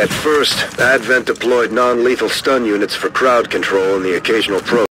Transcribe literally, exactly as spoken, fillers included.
At first, Advent deployed non-lethal stun units for crowd control and the occasional pro.